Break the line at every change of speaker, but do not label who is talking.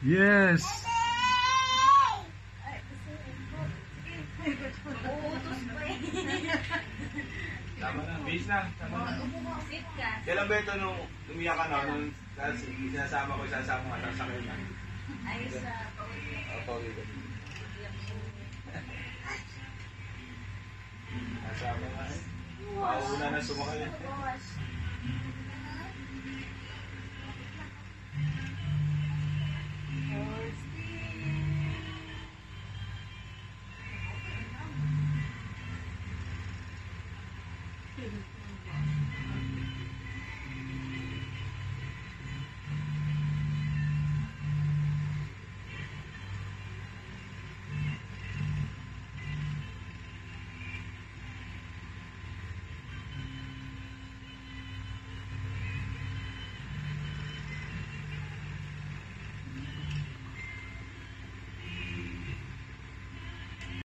Yes.
Tama na, base na. Tama na. Kailan ba ito nung umiyak ka na? Nung sinasama ko, sasama ka, sasakay na.
Ayos sa Paboritong.
Paboritong. Nasama nga eh. Mauna na sumakay.